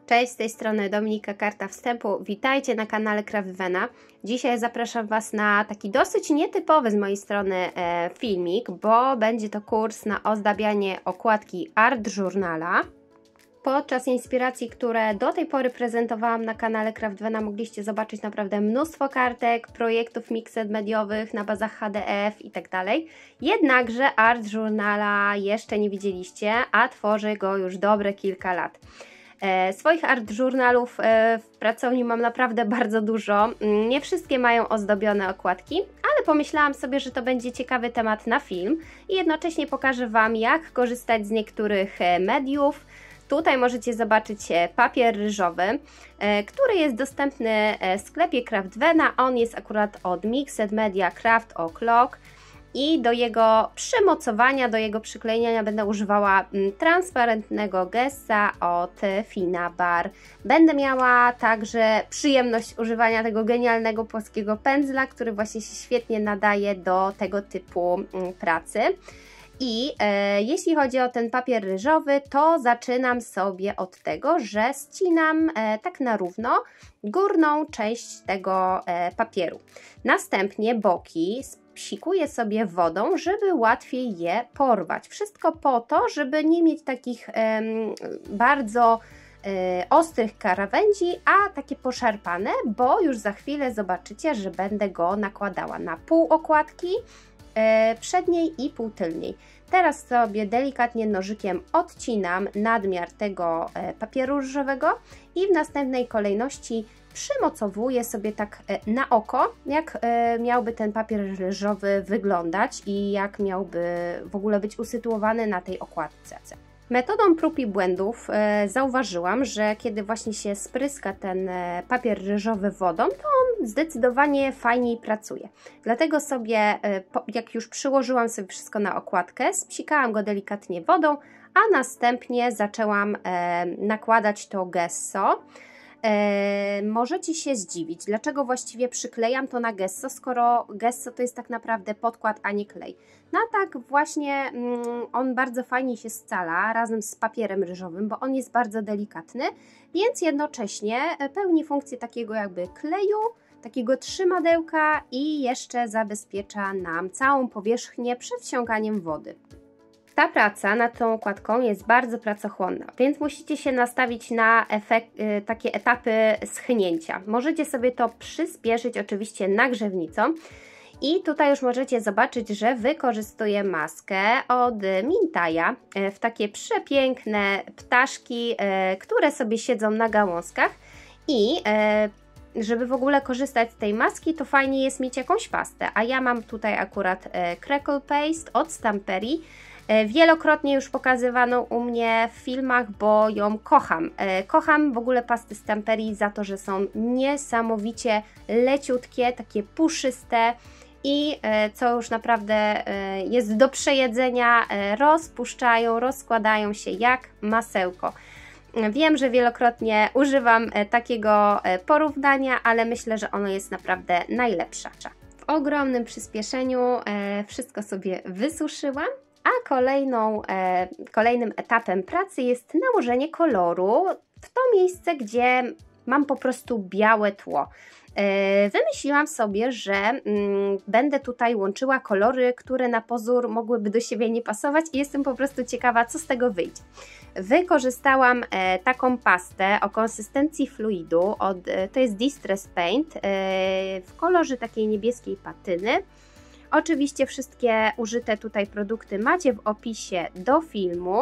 Cześć, z tej strony Dominika, karta wstępu. Witajcie na kanale Craftwena. Dzisiaj zapraszam Was na taki dosyć nietypowy z mojej strony filmik, bo będzie to kurs na ozdabianie okładki Art Journala. Podczas inspiracji, które do tej pory prezentowałam na kanale Craftwena, mogliście zobaczyć naprawdę mnóstwo kartek, projektów mixed mediowych na bazach HDF itd. Jednakże Art Journala jeszcze nie widzieliście, a tworzę go już dobre kilka lat. Swoich art journalów w pracowni mam naprawdę bardzo dużo. Nie wszystkie mają ozdobione okładki, ale pomyślałam sobie, że to będzie ciekawy temat na film i jednocześnie pokażę Wam, jak korzystać z niektórych mediów. Tutaj możecie zobaczyć papier ryżowy, który jest dostępny w sklepie Craftwena. On jest akurat od Mixed Media Craft O'Clock. I do jego przymocowania, do jego przyklejenia będę używała transparentnego gessa od Fina Bar. Będę miała także przyjemność używania tego genialnego płaskiego pędzla, który właśnie się świetnie nadaje do tego typu pracy. I jeśli chodzi o ten papier ryżowy, to zaczynam sobie od tego, że ścinam tak na równo górną część tego papieru. Następnie boki psikuję sobie wodą, żeby łatwiej je porwać. Wszystko po to, żeby nie mieć takich bardzo ostrych krawędzi, a takie poszarpane, bo już za chwilę zobaczycie, że będę go nakładała na pół okładki przedniej i pół tylniej. Teraz sobie delikatnie nożykiem odcinam nadmiar tego papieru ryżowego i w następnej kolejności przymocowuję sobie tak na oko, jak miałby ten papier ryżowy wyglądać i jak miałby w ogóle być usytuowany na tej okładce. Metodą prób i błędów zauważyłam, że kiedy właśnie się spryska ten papier ryżowy wodą, to on zdecydowanie fajniej pracuje. Dlatego sobie, jak już przyłożyłam sobie wszystko na okładkę, spsikałam go delikatnie wodą, a następnie zaczęłam nakładać to gesso. Możecie się zdziwić, dlaczego właściwie przyklejam to na gesso, skoro gesso to jest tak naprawdę podkład, a nie klej. No tak właśnie on bardzo fajnie się scala razem z papierem ryżowym, bo on jest bardzo delikatny, więc jednocześnie pełni funkcję takiego jakby kleju, takiego trzymadełka i jeszcze zabezpiecza nam całą powierzchnię przed wsiąkaniem wody. Ta praca nad tą okładką jest bardzo pracochłonna, więc musicie się nastawić na takie etapy schnięcia. Możecie sobie to przyspieszyć oczywiście nagrzewnicą i tutaj już możecie zobaczyć, że wykorzystuję maskę od Mintaja w takie przepiękne ptaszki, które sobie siedzą na gałązkach i żeby w ogóle korzystać z tej maski, to fajnie jest mieć jakąś pastę, a ja mam tutaj akurat Crackle Paste od Stamperii. Wielokrotnie już pokazywaną u mnie w filmach, bo ją kocham. Kocham w ogóle pasty Stamperii za to, że są niesamowicie leciutkie, takie puszyste i co już naprawdę jest do przejedzenia, rozpuszczają, rozkładają się jak masełko. Wiem, że wielokrotnie używam takiego porównania, ale myślę, że ono jest naprawdę najlepsze. W ogromnym przyspieszeniu wszystko sobie wysuszyłam. A kolejnym etapem pracy jest nałożenie koloru w to miejsce, gdzie mam po prostu białe tło. Wymyśliłam sobie, że będę tutaj łączyła kolory, które na pozór mogłyby do siebie nie pasować i jestem po prostu ciekawa, co z tego wyjdzie. Wykorzystałam taką pastę o konsystencji fluidu, to jest Distress Paint w kolorze takiej niebieskiej patyny. Oczywiście wszystkie użyte tutaj produkty macie w opisie do filmu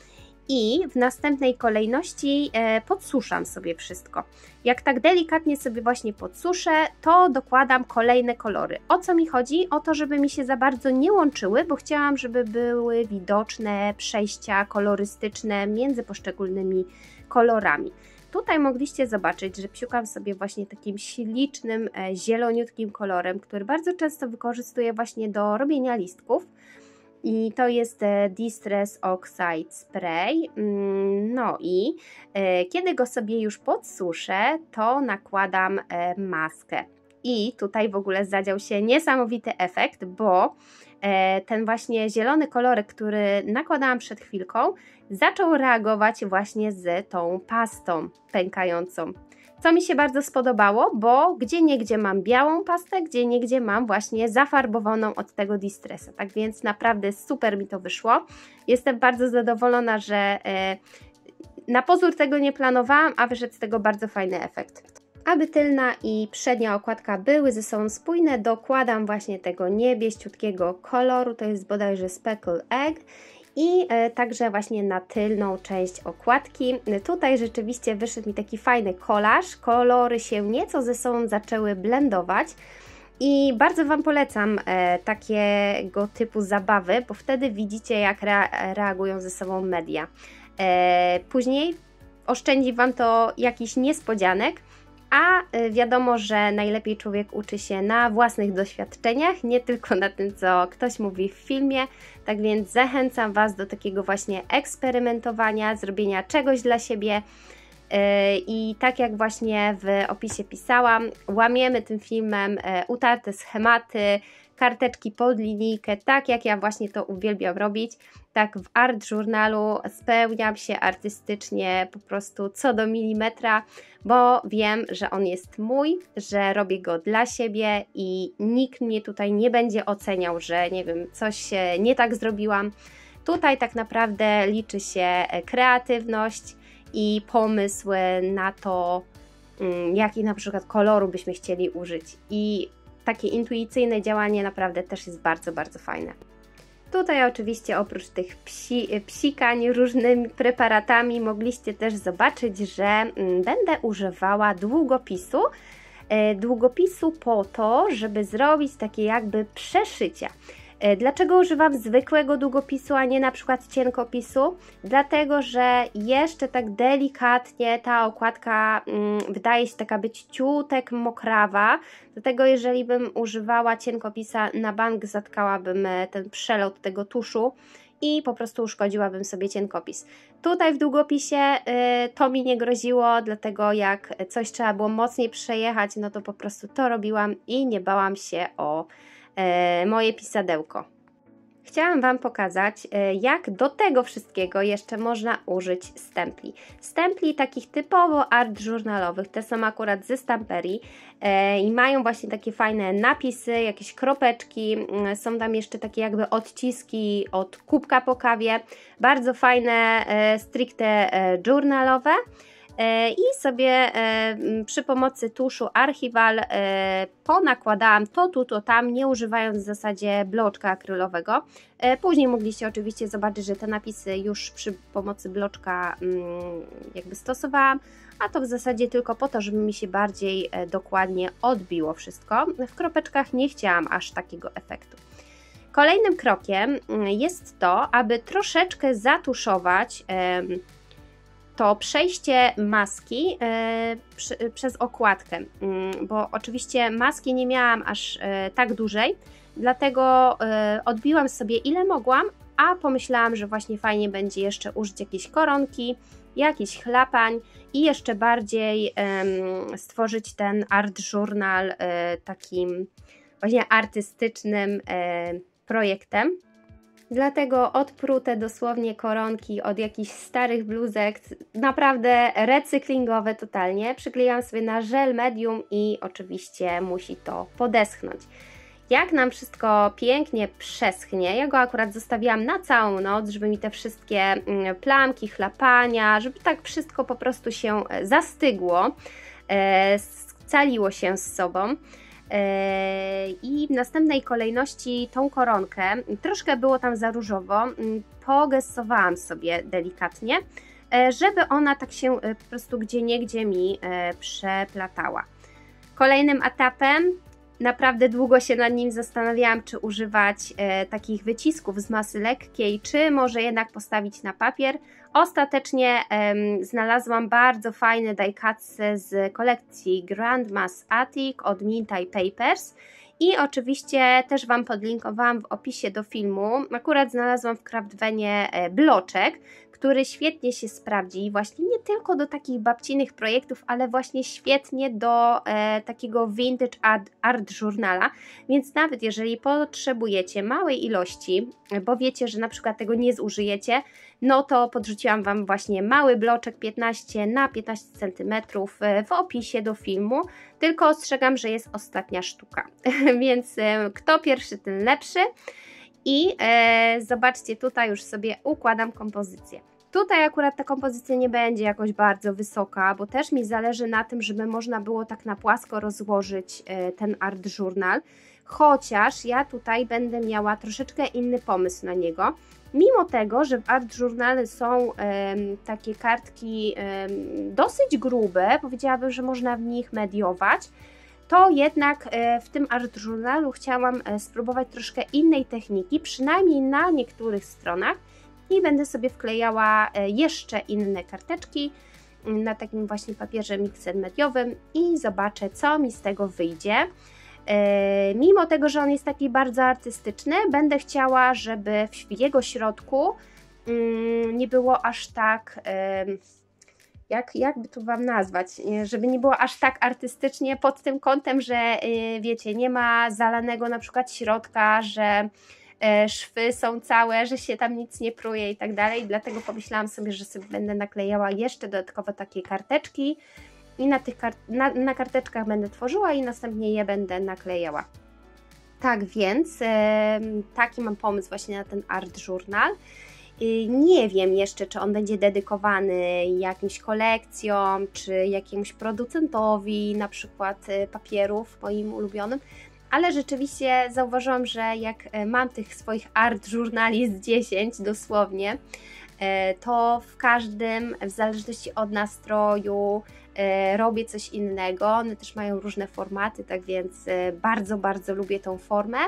i w następnej kolejności podsuszam sobie wszystko. Jak tak delikatnie sobie właśnie podsuszę, to dokładam kolejne kolory. O co mi chodzi? O to, żeby mi się za bardzo nie łączyły, bo chciałam, żeby były widoczne przejścia kolorystyczne między poszczególnymi kolorami. Tutaj mogliście zobaczyć, że psiukam sobie właśnie takim ślicznym, zieloniutkim kolorem, który bardzo często wykorzystuję właśnie do robienia listków. I to jest Distress Oxide Spray. No i kiedy go sobie już podsuszę, to nakładam maskę. I tutaj w ogóle zadział się niesamowity efekt, bo ten właśnie zielony kolorek, który nakładałam przed chwilką, zaczął reagować właśnie z tą pastą pękającą. Co mi się bardzo spodobało, bo gdzieniegdzie mam białą pastę, gdzieniegdzie mam właśnie zafarbowaną od tego Distressa. Tak więc naprawdę super mi to wyszło. Jestem bardzo zadowolona, że na pozór tego nie planowałam, a wyszedł z tego bardzo fajny efekt. Aby tylna i przednia okładka były ze sobą spójne, dokładam właśnie tego niebieściutkiego koloru, to jest bodajże Speckled Egg, i także właśnie na tylną część okładki. Tutaj rzeczywiście wyszedł mi taki fajny kolaż, kolory się nieco ze sobą zaczęły blendować i bardzo Wam polecam takiego typu zabawy, bo wtedy widzicie, jak reagują ze sobą media. Później oszczędzi Wam to jakichś niespodzianek, a wiadomo, że najlepiej człowiek uczy się na własnych doświadczeniach, nie tylko na tym, co ktoś mówi w filmie. Tak więc zachęcam Was do takiego właśnie eksperymentowania, zrobienia czegoś dla siebie. I tak jak właśnie w opisie pisałam, łamiemy tym filmem utarte schematy, karteczki pod linijkę, tak jak ja właśnie to uwielbiam robić. Tak w art journalu spełniam się artystycznie po prostu co do milimetra, bo wiem, że on jest mój, że robię go dla siebie i nikt mnie tutaj nie będzie oceniał, że nie wiem, coś nie tak zrobiłam. Tutaj tak naprawdę liczy się kreatywność i pomysł na to, jaki na przykład koloru byśmy chcieli użyć, i takie intuicyjne działanie naprawdę też jest bardzo, bardzo fajne. Tutaj oczywiście oprócz tych psikań różnymi preparatami mogliście też zobaczyć, że będę używała długopisu. Długopisu po to, żeby zrobić takie jakby przeszycia. Dlaczego używam zwykłego długopisu, a nie na przykład cienkopisu? Dlatego, że jeszcze tak delikatnie ta okładka wydaje się taka być ciutek mokrawa. Dlatego jeżeli bym używała cienkopisa, na bank zatkałabym ten przelot tego tuszu i po prostu uszkodziłabym sobie cienkopis. Tutaj w długopisie to mi nie groziło, dlatego jak coś trzeba było mocniej przejechać, no to po prostu to robiłam i nie bałam się o moje pisadełko. Chciałam Wam pokazać, jak do tego wszystkiego jeszcze można użyć stempli. Stempli takich typowo art journalowych, te są akurat ze Stamperii i mają właśnie takie fajne napisy, jakieś kropeczki, są tam jeszcze takie jakby odciski od kubka po kawie, bardzo fajne, stricte journalowe. I sobie przy pomocy tuszu Archival ponakładałam to tu, to tam, nie używając w zasadzie bloczka akrylowego. Później mogliście oczywiście zobaczyć, że te napisy już przy pomocy bloczka jakby stosowałam, a to w zasadzie tylko po to, żeby mi się bardziej dokładnie odbiło wszystko. W kropeczkach nie chciałam aż takiego efektu. Kolejnym krokiem jest to, aby troszeczkę zatuszować to przejście maski przez okładkę, bo oczywiście maski nie miałam aż tak dużej, dlatego odbiłam sobie ile mogłam, a pomyślałam, że właśnie fajnie będzie jeszcze użyć jakiejś koronki, jakiś chlapań i jeszcze bardziej stworzyć ten art journal takim właśnie artystycznym projektem. Dlatego odprute dosłownie koronki od jakichś starych bluzek, naprawdę recyklingowe totalnie, przyklejam sobie na żel medium i oczywiście musi to podeschnąć. Jak nam wszystko pięknie przeschnie, ja go akurat zostawiłam na całą noc, żeby mi te wszystkie plamki, chlapania, żeby tak wszystko po prostu się zastygło, scaliło się z sobą. I w następnej kolejności tą koronkę, troszkę było tam za różowo, pogessowałam sobie delikatnie, żeby ona tak się po prostu gdzieniegdzie mi przeplatała. Kolejnym etapem, naprawdę długo się nad nim zastanawiałam, czy używać takich wycisków z masy lekkiej, czy może jednak postawić na papier. Ostatecznie znalazłam bardzo fajne die-cutsy z kolekcji Grandma's Attic od Minty Papers i oczywiście też Wam podlinkowałam w opisie do filmu. Akurat znalazłam w Craftvennie bloczek, który świetnie się sprawdzi właśnie nie tylko do takich babcinych projektów, ale właśnie świetnie do takiego vintage art journala, więc nawet jeżeli potrzebujecie małej ilości, bo wiecie, że na przykład tego nie zużyjecie, no to podrzuciłam Wam właśnie mały bloczek 15 na 15 cm w opisie do filmu, tylko ostrzegam, że jest ostatnia sztuka, więc kto pierwszy, ten lepszy. I zobaczcie, tutaj już sobie układam kompozycję. Tutaj akurat ta kompozycja nie będzie jakoś bardzo wysoka, bo też mi zależy na tym, żeby można było tak na płasko rozłożyć ten art journal, chociaż ja tutaj będę miała troszeczkę inny pomysł na niego. Mimo tego, że w art journale są takie kartki dosyć grube, powiedziałabym, że można w nich mediować, to jednak w tym art journalu chciałam spróbować troszkę innej techniki, przynajmniej na niektórych stronach, i będę sobie wklejała jeszcze inne karteczki na takim właśnie papierze mixed mediowym i zobaczę, co mi z tego wyjdzie. Mimo tego, że on jest taki bardzo artystyczny, będę chciała, żeby w jego środku nie było aż tak... jakby tu Wam nazwać, żeby nie było aż tak artystycznie pod tym kątem, że wiecie, nie ma zalanego na przykład środka, że szwy są całe, że się tam nic nie pruje i tak dalej, dlatego pomyślałam sobie, że sobie będę naklejała jeszcze dodatkowo takie karteczki i na karteczkach będę tworzyła i następnie je będę naklejała. Tak więc taki mam pomysł właśnie na ten art journal. Nie wiem jeszcze, czy on będzie dedykowany jakimś kolekcjom, czy jakiemuś producentowi, na przykład papierów moim ulubionym, ale rzeczywiście zauważyłam, że jak mam tych swoich art journali z 10 dosłownie, to w każdym, w zależności od nastroju, robię coś innego. One też mają różne formaty, tak więc bardzo, bardzo lubię tą formę.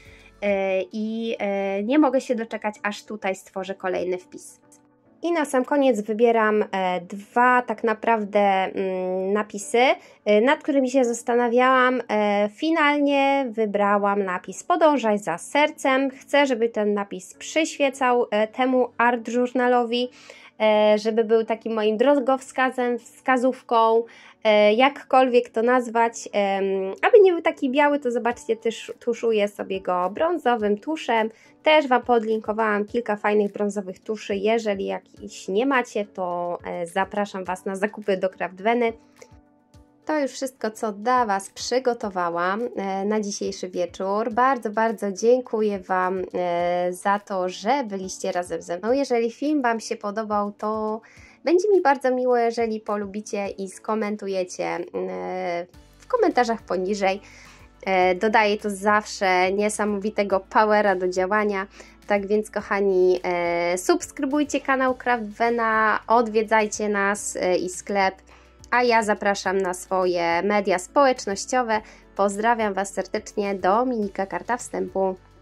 I nie mogę się doczekać, aż tutaj stworzę kolejny wpis. I na sam koniec wybieram dwa tak naprawdę napisy, nad którymi się zastanawiałam. Finalnie wybrałam napis Podążaj za sercem. Chcę, żeby ten napis przyświecał temu art journalowi, żeby był takim moim drogowskazem, wskazówką, jakkolwiek to nazwać. Aby nie był taki biały, to zobaczcie, też tuszuję sobie go brązowym tuszem. Też Wam podlinkowałam kilka fajnych brązowych tuszy. Jeżeli jakiś nie macie, to zapraszam Was na zakupy do Craftweny. To już wszystko, co dla Was przygotowałam na dzisiejszy wieczór. Bardzo, bardzo dziękuję Wam za to, że byliście razem ze mną. Jeżeli film Wam się podobał, to będzie mi bardzo miło, jeżeli polubicie i skomentujecie w komentarzach poniżej. Dodaję to zawsze niesamowitego powera do działania. Tak więc, kochani, subskrybujcie kanał Craftwena, odwiedzajcie nas i sklep, a ja zapraszam na swoje media społecznościowe. Pozdrawiam Was serdecznie, Dominika, karta wstępu.